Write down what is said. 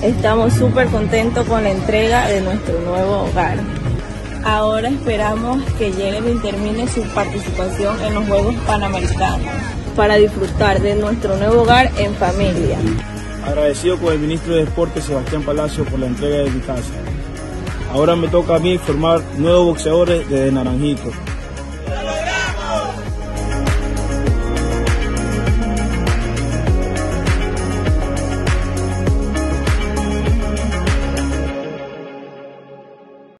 Estamos súper contentos con la entrega de nuestro nuevo hogar. Ahora esperamos que lleguen y termine su participación en los Juegos Panamericanos para disfrutar de nuestro nuevo hogar en familia. Agradecido con el ministro de Deportes, Sebastián Palacio, por la entrega de mi casa. Ahora me toca a mí formar nuevos boxeadores desde Naranjito.